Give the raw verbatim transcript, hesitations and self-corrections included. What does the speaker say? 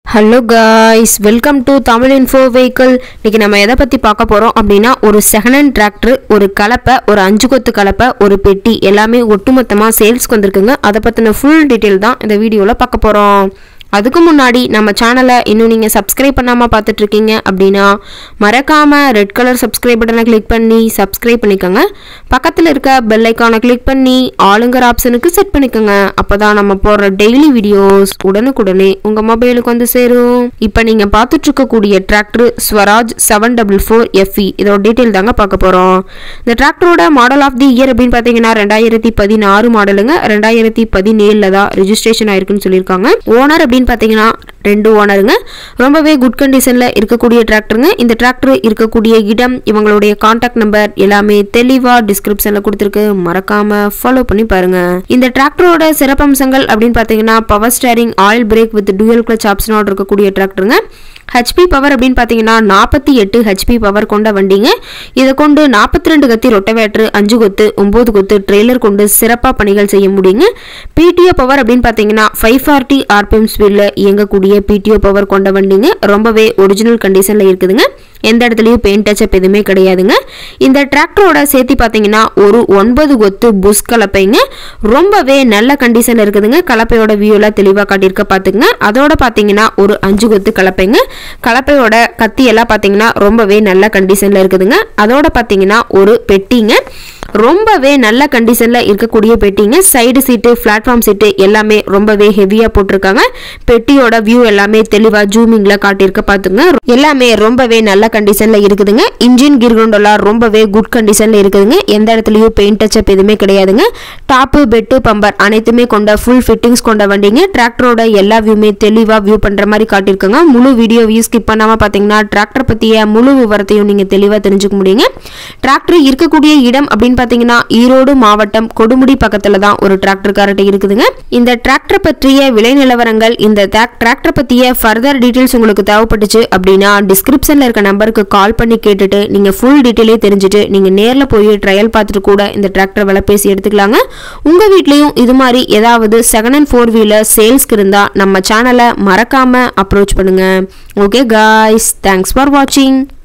Hello guys, welcome to Tamil Info Vehicle. இன்னைக்கு நம்ம எதை பத்தி பார்க்க போறோம் அப்படினா ஒரு செகண்ட் ஹேண்ட் டிராக்டர், ஒரு கலப்பை, ஒரு அஞ்சு கொத்து கலப்பை, ஒரு பெட்டி எல்லாமே ஒட்டுமொத்தமா சேல்ஸ்க்கு வந்திருக்குங்க. அத பத்தின ஃபுல் டீடைல் தான் இந்த வீடியோல பார்க்க போறோம். அதுக்கு முன்னாடி நம்ம சேனலை இன்னும் நீங்கள் சப்ஸ்கிரைப் பண்ணாமல் பார்த்துட்டு இருக்கீங்க அப்படின்னா மறக்காமல் ரெட் கலர் சப்ஸ்கிரைப் பட்டனை கிளிக் பண்ணி சப்ஸ்கிரைப் பண்ணிக்கோங்க. பக்கத்தில் இருக்க பெல் ஐக்கானை கிளிக் பண்ணி ஆளுங்கிற ஆப்ஷனுக்கு செட் பண்ணிக்கோங்க. அப்போ தான் நம்ம போடுற டெய்லி வீடியோஸ் உடனுக்குடனே உங்கள் மொபைலுக்கு வந்து சேரும். இப்போ நீங்கள் பார்த்துட்டு இருக்கக்கூடிய tractor Swaraj seven double four FE. இதோட டீட்டெயில் தாங்க பார்க்க போகிறோம். இந்த டிராக்டரோட மாடல் ஆஃப் தி இயர் அப்படின்னு பார்த்தீங்கன்னா ரெண்டாயிரத்தி பதினாறு மாடலுங்க. ரெண்டாயிரத்தி பதினேழில் தான் ரிஜிஸ்ட்ரேஷன் ஆயிருக்குன்னு சொல்லியிருக்காங்க. ஓனர் அப்படின்னு பார்த்தீங்கன்னா ரெண்டு ஓனருங்க. ரொம்பவே குட் கண்டிஷன்ல இருக்கக்கூடிய டிராக்டருங்க. இந்த டிராக்டர் இருக்கக்கூடிய இடம், இவங்களுடைய கான்டாக்ட் நம்பர் எல்லாமே தெளிவா டிஸ்கிரிப்ஷன்ல கொடுத்துருக்கு. மறக்காம ஃபாலோ பண்ணி பாருங்க. இந்த டிராக்டரோட சிறப்பம்சங்கள் அப்படின்னு பார்த்தீங்கன்னா power steering, oil brake with dual clutch ஆப்ஷனோட இருக்கக்கூடிய டிராக்டருங்க. ஹெச்பி பவர் அப்படின்னு பார்த்தீங்கன்னா நாற்பத்தி எட்டு ஹெச்பி பவர் கொண்ட வண்டிங்க. இதை கொண்டு நாற்பத்தி ரெண்டு கத்தி ரொட்டவேட்டர், அஞ்சு கொத்து, ஒன்பது கொத்து ட்ரெய்லர் கொண்டு சிறப்பாக பணிகள் செய்ய முடியுங்க. பிடிஓ பவர் அப்படின்னு பார்த்தீங்கன்னா ஃபைவ் ஃபார்ட்டி ஆர்பிஎம் ஸ்பீடில் இயங்கக்கூடிய பிடிஓ பவர் கொண்ட வண்டிங்க. ரொம்பவே ஒரிஜினல் கண்டிஷனில் இருக்குதுங்க. எந்த இடத்துலையும் பெயிண்ட் டச்சப் எதுவுமே கிடையாதுங்க. இந்த டிராக்டரோட சேர்த்து பார்த்தீங்கன்னா ஒரு ஒன்பது கொத்து புஷ் கலப்பைங்க. ரொம்பவே நல்ல கண்டிஷனில் இருக்குதுங்க. கலப்பையோட வியூலாம் தெளிவாக காட்டியிருக்க பார்த்துங்க. அதோட பார்த்தீங்கன்னா ஒரு அஞ்சு கொத்து கலப்பைங்க. கலப்பையோட கத்தி எல்லாம் பார்த்தீங்கன்னா ரொம்பவே நல்ல கண்டிஷனில் இருக்குதுங்க. அதோட பார்த்தீங்கன்னா ஒரு பெட்டிங்க. ரொம்பவே நல்ல கண்டிஷனில் இருக்கக்கூடிய பெட்டிங்க. சைடு சீட்டு, பிளாட்ஃபார்ம் சீட்டு எல்லாமே ரொம்பவே ஹெவியாக போட்டிருக்காங்க. பெட்டியோட வியூ எல்லாமே தெளிவாக ஜூமிங்கில் காட்டியிருக்க பார்த்துங்க. எல்லாமே ரொம்பவே நல்ல கண்டிஷனில் இருக்குதுங்க. இன்ஜின் கிர்கண்டோலாம் ரொம்பவே குட் கண்டிஷனில் இருக்குதுங்க. எந்த இடத்துலையும் பெயிண்ட் டச்சப் எதுவுமே கிடையாதுங்க. டாப்பு, பெட்டு, பம்பர் அனைத்துமே கொண்ட ஃபுல் ஃபிட்டிங்ஸ் கொண்ட வண்டிங்க. டிராக்டரோட எல்லா வியூமே தெளிவாக வியூ பண்ணுற மாதிரி காட்டியிருக்காங்க. முழு வீடியோ வியூ ஸ்கிப் பண்ணாமல் பார்த்தீங்கன்னா டிராக்டர் பற்றிய முழு விவரத்தையும் நீங்கள் தெளிவாக தெரிஞ்சுக்க முடியுங்க. டிராக்டர் இருக்கக்கூடிய இடம் அப்படின்னு பார்த்தீங்கன்னா ஈரோடு மாவட்டம் கொடுமுடி பக்கத்துல தான் ஒரு டிராக்டர் கார்ட்ட இருக்குதுங்க. இந்த டிராக்டர் பற்றிய விலை நிலவரங்கள், இந்த டிராக்டர் பற்றிய ஃபர்தர் டீடைல்ஸ் உங்களுக்கு தேவைப்பட்டுச்சு அப்படின்னா டிஸ்கிரிப்ஷன்ல இருக்க நம்பருக்கு கால் பண்ணி கேட்டுட்டு நீங்க ஃபுல் டீடைலே தெரிஞ்சுட்டு நீங்க நேர்ல போய் ட்ரையல் பார்த்துட்டு கூட இந்த டிராக்டர் விலை பேசி எடுத்துக்கலாங்க. உங்க வீட்லயும் இது மாதிரி ஏதாவது செகண்ட் அண்ட் ஃபோர் வீலர் சேல்ஸ்க்கு இருந்தா நம்ம சேனலை மறக்காம அப்ரோச் பண்ணுங்க. ஓகே காய்ஸ், தேங்க்ஸ் ஃபார் வாட்சிங்.